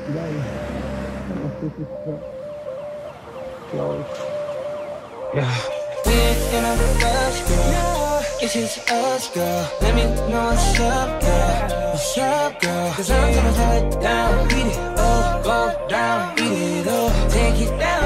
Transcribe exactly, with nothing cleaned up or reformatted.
Dai, non so se sta. Ciao. Yeah. We ain't in a rush, girl. It's just us, girl. Let me know what's up, girl. What's up, girl? Cause I'm gonna slow it down. Beat it up, go down. Beat it up, take it down.